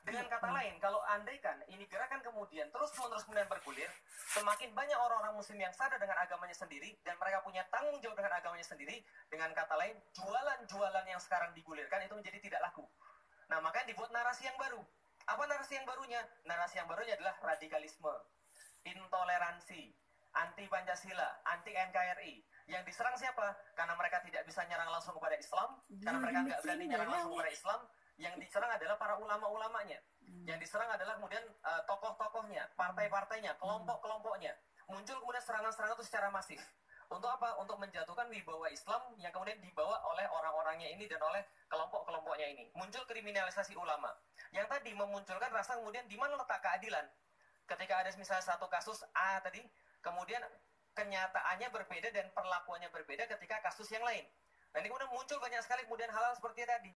Dengan kata lain, kalau andaikan ini gerakan kemudian terus-menerus kemudian bergulir, semakin banyak orang-orang muslim yang sadar dengan agamanya sendiri dan mereka punya tanggung jawab dengan agamanya sendiri. Dengan kata lain, jualan-jualan yang sekarang digulirkan itu menjadi tidak laku. Nah, makanya dibuat narasi yang baru. Apa narasi yang barunya? Narasi yang barunya adalah radikalisme, intoleransi, anti Pancasila, anti NKRI. Yang diserang siapa? Karena mereka tidak bisa nyerang langsung kepada Islam, karena mereka nggak berani nyerang langsung kepada Islam. Yang diserang adalah para ulama-ulamanya. Yang diserang adalah kemudian tokoh-tokohnya, partai-partainya, kelompok-kelompoknya. Muncul kemudian serangan-serangan itu secara masif. Untuk apa? Untuk menjatuhkan wibawa Islam yang kemudian dibawa oleh orang-orangnya ini dan oleh kelompok-kelompoknya ini. Muncul kriminalisasi ulama. Yang tadi memunculkan rasa kemudian di mana letak keadilan. Ketika ada misalnya satu kasus A tadi, kemudian kenyataannya berbeda dan perlakuannya berbeda ketika kasus yang lain. Nah, ini kemudian muncul banyak sekali kemudian hal-hal seperti tadi.